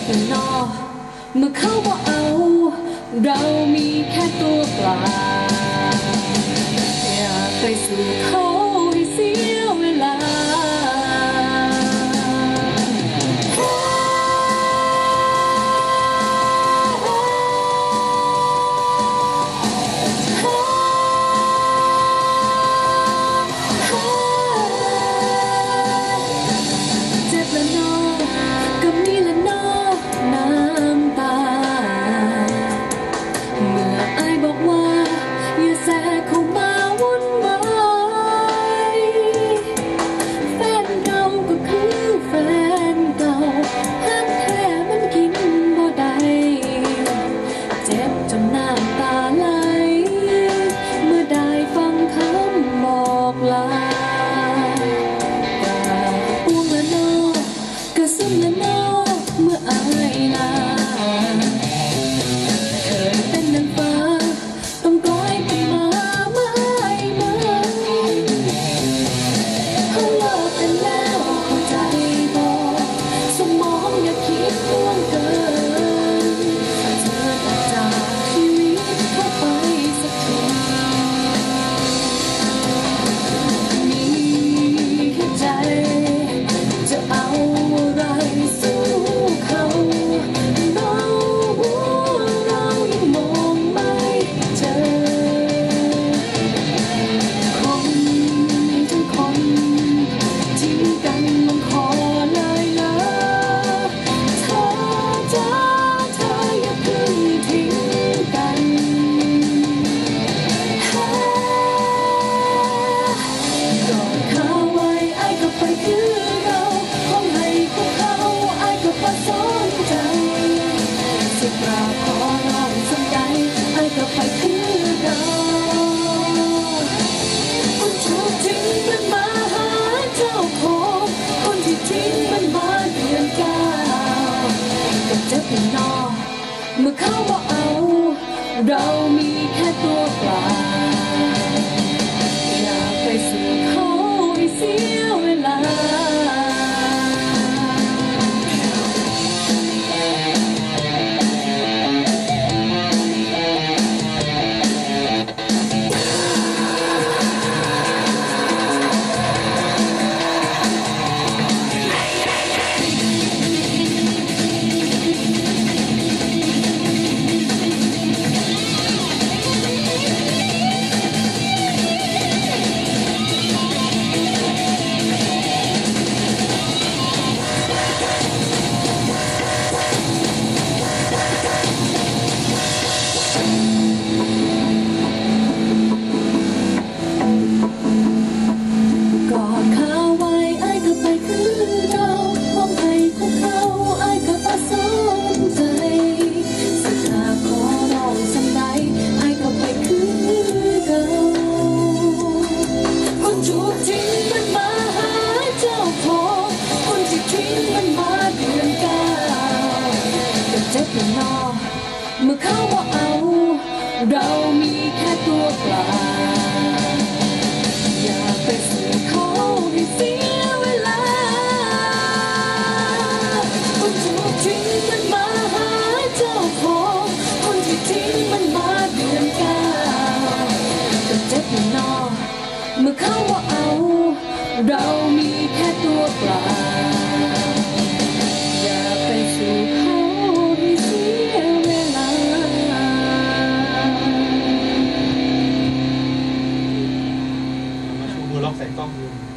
กันนอเมื่อเขาบอกเอาเรามีแค่ตัวเปล่าอยากไปสู่เขาให้เสียเวลาเมื่อเขาบอกเอาเรามีแค่ตัวเปล่าอยากไปสู่เขาให้เสียเวลาเมื่อเขาบอกเอาเรามีแค่ตัวเปล่าอยากไปสู่เขาให้เสียเวลาคนถูกทิ้งมันมาหาเจ้าของคนที่ทิ้งมันมาเดือนเก้าก็เจ็บนอเมื่อเขาบอกเอาเรามีแค่ตัวเปล่าอยากไปสู่เขาล็อกใส่กล้องดู